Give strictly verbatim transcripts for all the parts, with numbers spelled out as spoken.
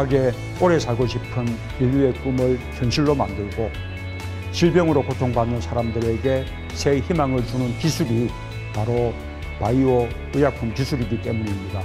건강하게 오래 살고 싶은 인류의 꿈을 현실로 만들고 질병으로 고통받는 사람들에게 새 희망을 주는 기술이 바로 바이오 의약품 기술이기 때문입니다.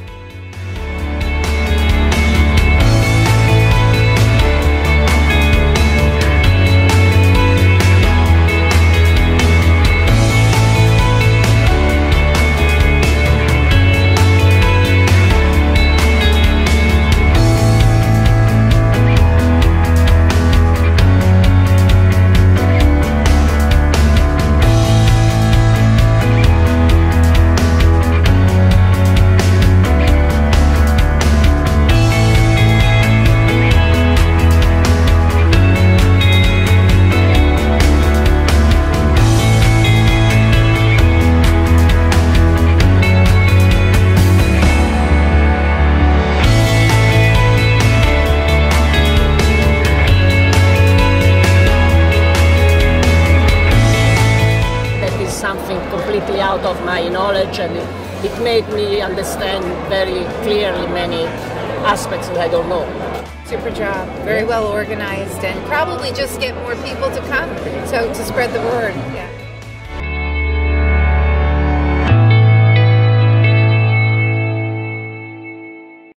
Something completely out of my knowledge, and it, it made me understand very clearly many aspects that I don't know. Super job, very well organized, and probably just get more people to come, so to spread the word. Yeah.